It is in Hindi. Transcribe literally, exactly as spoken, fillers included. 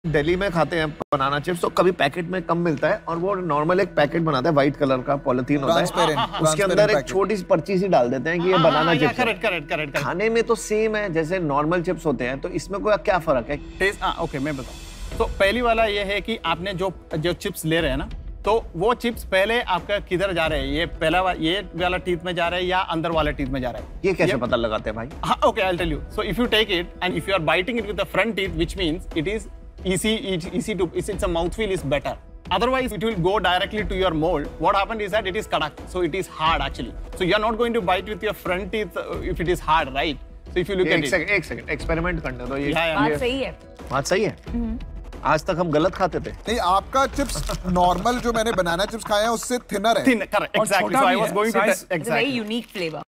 दिल्ली में खाते हैं बनाना चिप्स, तो कभी पैकेट में कम मिलता है और वो नॉर्मल एक पैकेट बनाता है, व्हाइट कलर का पॉलिथीन होता है, उसके अंदर एक छोटी सी पर्ची सी डाल देते हैं कि ये बनाना चिप्स है। Correct correct correct. खाने में तो सेम है जैसे नॉर्मल चिप्स होते हैं, तो इसमें कोई क्या फर्क है? टेस्ट हाँ ओके मैं बताऊँ। तो पहली वाला ये है कि आपने जो जो चिप्स ले रहे हैं ना, तो वो चिप्स पहले आपका किधर जा रहे हैं, ये पहला वा, ये वाला टीथ में जा रहा है या अंदर वाले टीथ में जा रहा है, ये कैसे पता लगाते हैं भाई? हाँ okay I will tell you. So if you take it and if you are biting it with the front teeth, which means it is easy easy to it's, it's a mouthfeel is better. Otherwise it will go directly to your mold. What happened is that it is kadak, so it is hard actually. So you are not going to bite with your front teeth if it is hard, right? So if you look at it, एक सेकंड एक्सपेरिमेंट करने दो। ये बात सही है, बात सही है। आज तक हम गलत खाते थे। नहीं, आपका चिप्स नॉर्मल जो मैंने बनाना चिप्स खाए हैं उससे थिनर है। thin correct exactly. So I was going to exactly very unique flavor.